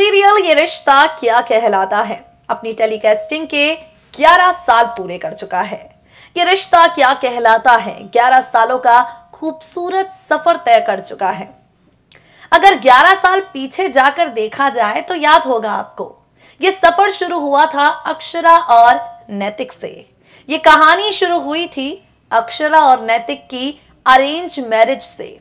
Serial ये रिश्ता क्या कहलाता है अपनी टेलीकास्टिंग के 11 साल पूरे कर चुका है। ये रिश्ता क्या कहलाता है 11 सालों का खूबसूरत सफर तय कर चुका है। अगर 11 साल पीछे जाकर देखा जाए तो याद होगा आपको, ये सफर शुरू हुआ था अक्षरा और नैतिक से। ये कहानी शुरू हुई थी अक्षरा और नैतिक की अरेंज मैरिज से।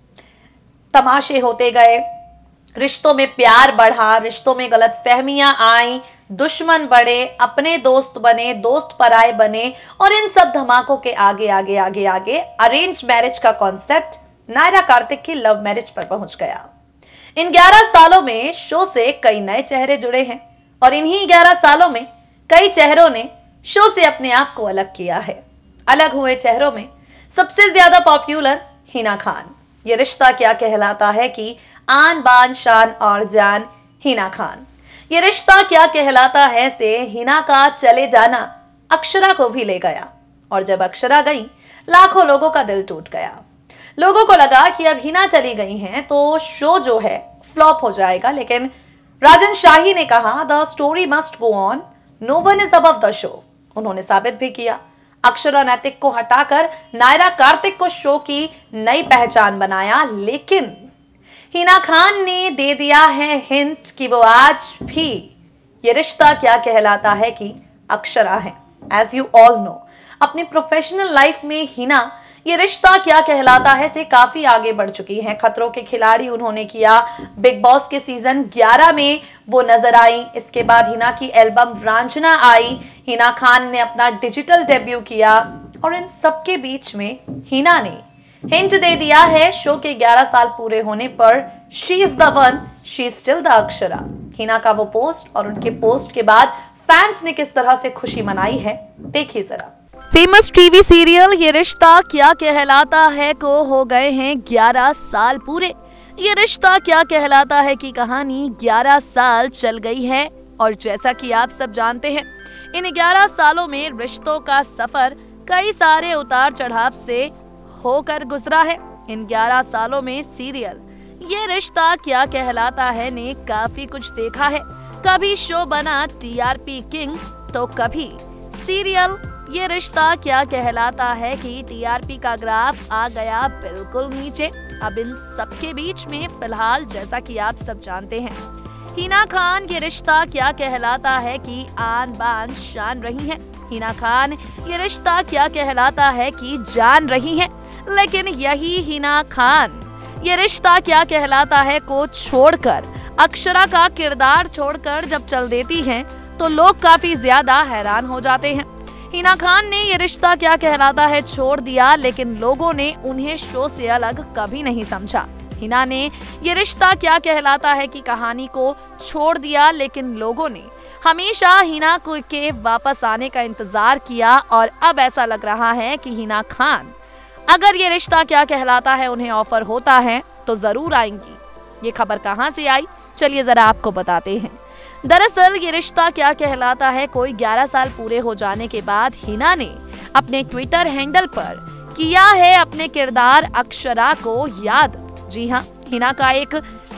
तमाशे होते गए, रिश्तों में प्यार बढ़ा, रिश्तों में गलतफहमियां आई, दुश्मन बढ़े, अपने दोस्त बने, दोस्त पराये बने और इन सब धमाकों के आगे आगे आगे आगे अरेंज मैरिज का कॉन्सेप्ट नायरा कार्तिक की लव मैरिज पर पहुंच गया। इन 11 सालों में शो से कई नए चेहरे जुड़े हैं और इन्हीं 11 सालों में कई चेहरों ने शो से अपने आप को अलग किया है। अलग हुए चेहरों में सबसे ज्यादा पॉपुलर हिना खान। ये रिश्ता क्या कहलाता है कि आन बान शान और जान हिना खान। ये रिश्ता क्या कहलाता है से हिना का चले जाना अक्षरा को भी ले गया और जब अक्षरा गई लाखों लोगों का दिल टूट गया। लोगों को लगा कि अब हिना चली गई हैं तो शो जो है फ्लॉप हो जाएगा, लेकिन राजन शाही ने कहा the story must go on, no one is above the show. उन्होंने साबित भी किया। अक्षरा नैतिक को हटाकर नायरा कार्तिक को शो की नई पहचान बनाया, लेकिन हिना खान ने दे दिया है हिंट कि वो आज भी ये रिश्ता क्या कहलाता है कि अक्षरा है। एज यू ऑल नो, अपनी प्रोफेशनल लाइफ में हिना ये रिश्ता क्या कहलाता है से काफी आगे बढ़ चुकी हैं। खतरों के खिलाड़ी उन्होंने किया, बिग बॉस के सीजन 11 में वो नजर आई। इसके बाद हिना की एल्बम रांझना आई, हिना खान ने अपना डिजिटल डेब्यू किया और इन सबके बीच में हिना ने हिंट दे दिया है शो के 11 साल पूरे होने पर she is the one, she is still the Akshara. Hina का वो पोस्ट और उनके पोस्ट के बाद फैंस ने किस तरह से खुशी मनाई है, देखिए जरा। फेमस टीवी सीरियल ये रिश्ता क्या कहलाता है को हो गए हैं 11 साल पूरे। ये रिश्ता क्या कहलाता है की कहानी 11 साल चल गई है और जैसा कि आप सब जानते हैं इन 11 सालों में रिश्तों का सफर कई सारे उतार चढ़ाव से होकर गुजरा है। इन 11 सालों में सीरियल ये रिश्ता क्या कहलाता है ने काफी कुछ देखा है। कभी शो बना टीआरपी किंग तो कभी सीरियल ये रिश्ता क्या कहलाता है कि टीआरपी का ग्राफ आ गया बिल्कुल नीचे। अब इन सबके बीच में फिलहाल जैसा कि आप सब जानते हैं हिना खान ये रिश्ता क्या कहलाता है कि आन बान शान रही है। हिना खान ये रिश्ता क्या कहलाता है कि जान रही है, लेकिन यही हिना खान ये रिश्ता क्या कहलाता है को छोड़कर अक्षरा का किरदार छोड़कर जब चल देती हैं तो लोग काफी ज्यादा हैरान हो जाते हैं। हिना खान ने ये रिश्ता क्या कहलाता है छोड़ दिया, लेकिन लोगों ने उन्हें शो से अलग कभी नहीं समझा। हिना ने ये रिश्ता क्या कहलाता है की कहानी को छोड़ दिया, लेकिन लोगों ने हमेशा हिना को के वापस आने का इंतजार किया और अब ऐसा लग रहा है कि हिना खान अगर ये रिश्ता क्या कहलाता है उन्हें ऑफर होता है तो जरूर आएंगी। ये खबर कहां से आई, चलिए जरा आपको बताते हैं। दरअसल ये रिश्ता क्या कहलाता है कोई 11 साल पूरे हो जाने के बाद हिना ने अपने ट्विटर हैंडल पर किया है अपने किरदार अक्षरा को याद। जी हाँ, हिना का एक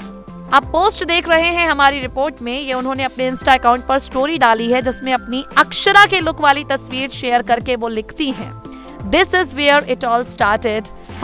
आप पोस्ट देख रहे हैं हमारी रिपोर्ट में, ये उन्होंने अपने इंस्टा अकाउंट पर स्टोरी डाली है जिसमें अपनी अक्षरा के लुक वाली तस्वीर शेयर करके वो लिखती हैं, This is where it all started.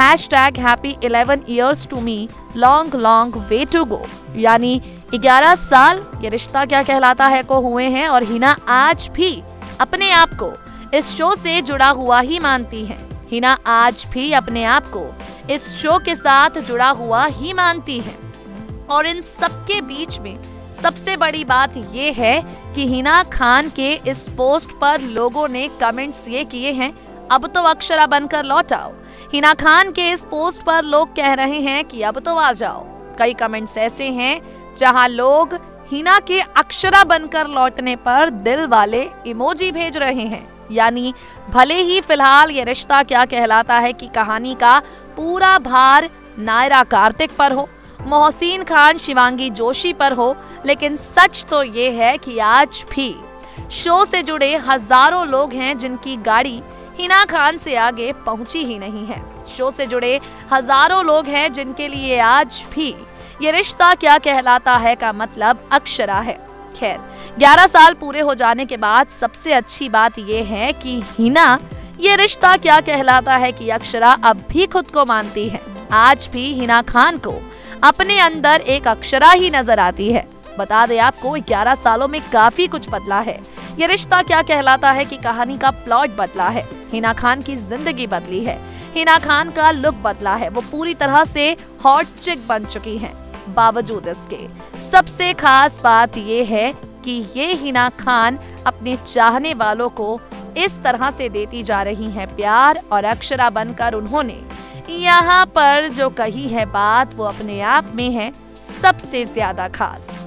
#happy 11 years to me. Long long way to go. यानी 11 साल ये रिश्ता क्या कहलाता है को हुए हैं और हिना आज भी अपने आप को इस शो से जुड़ा हुआ ही मानती है। हिना आज भी अपने आप को इस शो के साथ जुड़ा हुआ ही मानती है और इन सबके बीच में सबसे बड़ी बात ये है कि हिना खान के इस पोस्ट पर लोगों ने कमेंट्स ये किए हैं, अब तो अक्षरा बनकर लौट आओ। हिना खान के इस पोस्ट पर लोग कह रहे हैं कि अब तो आ जाओ। कई कमेंट्स ऐसे हैं जहां लोग हिना के अक्षरा बनकर लौटने पर दिल वाले इमोजी भेज रहे हैं। यानी भले ही फिलहाल ये रिश्ता क्या कहलाता है कि कहानी का पूरा भार नायरा कार्तिक पर हो, मोहसिन खान शिवांगी जोशी पर हो, लेकिन सच तो ये है कि आज भी शो से जुड़े हजारों लोग हैं जिनकी गाड़ी हिना खान से आगे पहुंची ही नहीं है। शो से जुड़े हजारों लोग हैं जिनके लिए आज भी ये रिश्ता क्या कहलाता है का मतलब अक्षरा है। खैर, 11 साल पूरे हो जाने के बाद सबसे अच्छी बात ये है कि हिना ये रिश्ता क्या कहलाता है कि अक्षरा अब भी खुद को मानती है। आज भी हिना खान को अपने अंदर एक अक्षरा ही नजर आती है। बता दें आपको, 11 सालों में काफी कुछ बदला है। ये रिश्ता क्या कहलाता है कि कहानी का प्लॉट बदला है। हिना खान की जिंदगी बदली है। हिना खान का लुक बदला है। वो पूरी तरह से हॉट चिक बन चुकी हैं। बावजूद इसके सबसे खास बात ये है कि ये हिना खान अपने चाहने वालों को इस तरह से देती जा रही हैं प्यार, और अक्षरा बनकर उन्होंने यहाँ पर जो कही है बात, वो अपने आप में है सबसे ज्यादा खास।